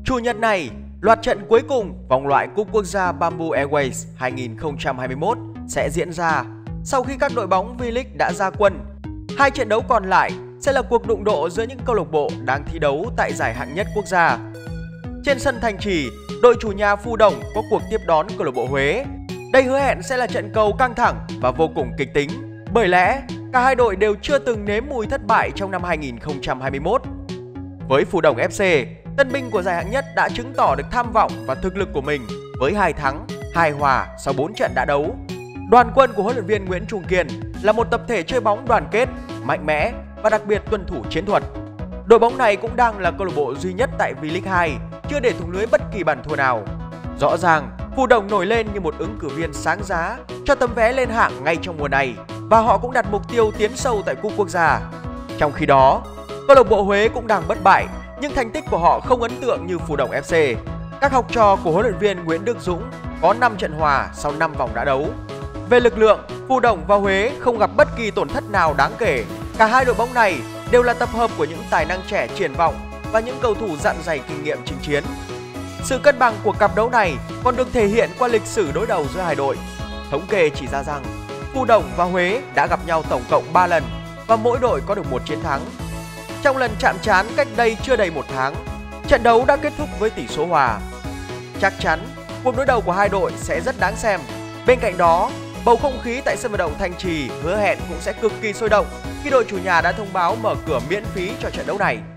Chủ nhật này, loạt trận cuối cùng vòng loại Cúp Quốc gia Bamboo Airways 2021 sẽ diễn ra sau khi các đội bóng V-League đã ra quân. Hai trận đấu còn lại sẽ là cuộc đụng độ giữa những câu lạc bộ đang thi đấu tại giải hạng nhất quốc gia. Trên sân Thanh Trì, đội chủ nhà Phù Đồng có cuộc tiếp đón câu lạc bộ Huế. Đây hứa hẹn sẽ là trận cầu căng thẳng và vô cùng kịch tính, bởi lẽ cả hai đội đều chưa từng nếm mùi thất bại trong năm 2021. Với Phù Đồng FC, tân binh của giải hạng nhất đã chứng tỏ được tham vọng và thực lực của mình với 2 thắng, 2 hòa sau 4 trận đã đấu. Đoàn quân của huấn luyện viên Nguyễn Trung Kiên là một tập thể chơi bóng đoàn kết, mạnh mẽ và đặc biệt tuân thủ chiến thuật. Đội bóng này cũng đang là câu lạc bộ duy nhất tại V-League 2 chưa để thủng lưới bất kỳ bàn thua nào. Rõ ràng, Phù Đồng nổi lên như một ứng cử viên sáng giá cho tấm vé lên hạng ngay trong mùa này và họ cũng đặt mục tiêu tiến sâu tại Cúp Quốc gia. Trong khi đó, câu lạc bộ Huế cũng đang bất bại nhưng thành tích của họ không ấn tượng như Phù Đồng FC. Các học trò của huấn luyện viên Nguyễn Đức Dũng có 5 trận hòa sau 5 vòng đã đấu. Về lực lượng, Phù Đồng và Huế không gặp bất kỳ tổn thất nào đáng kể. Cả hai đội bóng này đều là tập hợp của những tài năng trẻ triển vọng và những cầu thủ dặn dày kinh nghiệm chinh chiến. Sự cân bằng của cặp đấu này còn được thể hiện qua lịch sử đối đầu giữa hai đội. Thống kê chỉ ra rằng Phù Đồng và Huế đã gặp nhau tổng cộng 3 lần và mỗi đội có được 1 chiến thắng. Trong lần chạm trán cách đây chưa đầy 1 tháng, trận đấu đã kết thúc với tỷ số hòa. Chắc chắn cuộc đối đầu của hai đội sẽ rất đáng xem. Bên cạnh đó, bầu không khí tại sân vận động Thanh Trì hứa hẹn cũng sẽ cực kỳ sôi động khi đội chủ nhà đã thông báo mở cửa miễn phí cho trận đấu này.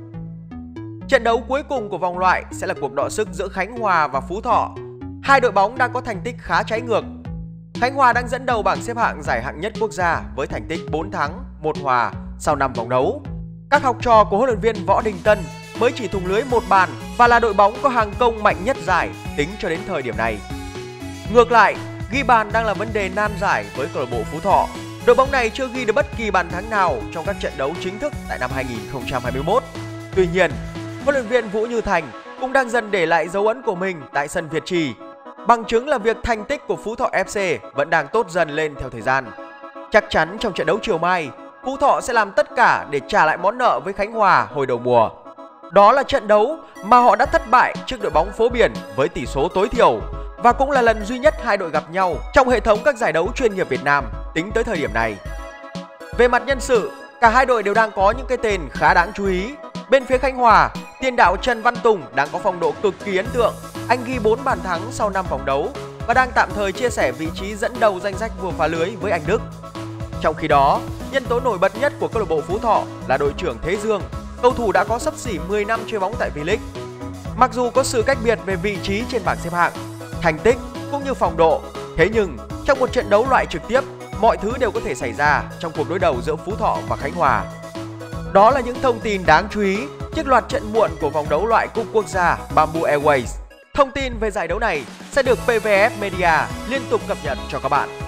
Trận đấu cuối cùng của vòng loại sẽ là cuộc đọ sức giữa Khánh Hòa và Phú Thọ. Hai đội bóng đang có thành tích khá trái ngược. Khánh Hòa đang dẫn đầu bảng xếp hạng giải hạng nhất quốc gia với thành tích 4 thắng, 1 hòa sau 5 vòng đấu. Các học trò của huấn luyện viên Võ Đình Tân mới chỉ thủng lưới 1 bàn và là đội bóng có hàng công mạnh nhất giải tính cho đến thời điểm này. Ngược lại, ghi bàn đang là vấn đề nan giải với câu lạc bộ Phú Thọ. Đội bóng này chưa ghi được bất kỳ bàn thắng nào trong các trận đấu chính thức tại năm 2021. Tuy nhiên, huấn luyện viên Vũ Như Thành cũng đang dần để lại dấu ấn của mình tại sân Việt Trì. Bằng chứng là việc thành tích của Phú Thọ FC vẫn đang tốt dần lên theo thời gian. Chắc chắn trong trận đấu chiều mai, Phú Thọ sẽ làm tất cả để trả lại món nợ với Khánh Hòa hồi đầu mùa. Đó là trận đấu mà họ đã thất bại trước đội bóng Phố Biển với tỷ số tối thiểu và cũng là lần duy nhất hai đội gặp nhau trong hệ thống các giải đấu chuyên nghiệp Việt Nam tính tới thời điểm này. Về mặt nhân sự, cả hai đội đều đang có những cái tên khá đáng chú ý. Bên phía Khánh Hòa, tiền đạo Trần Văn Tùng đang có phong độ cực kỳ ấn tượng. Anh ghi 4 bàn thắng sau 5 vòng đấu và đang tạm thời chia sẻ vị trí dẫn đầu danh sách vua phá lưới với anh Đức. Trong khi đó, nhân tố nổi bật nhất của câu lạc bộ Phú Thọ là đội trưởng Thế Dương, cầu thủ đã có xấp xỉ 10 năm chơi bóng tại V-League. Mặc dù có sự cách biệt về vị trí trên bảng xếp hạng, thành tích cũng như phong độ, thế nhưng trong một trận đấu loại trực tiếp, mọi thứ đều có thể xảy ra trong cuộc đối đầu giữa Phú Thọ và Khánh Hòa. Đó là những thông tin đáng chú ý trước loạt trận muộn của vòng đấu loại Cúp Quốc gia Bamboo Airways. Thông tin về giải đấu này sẽ được PVF Media liên tục cập nhật cho các bạn.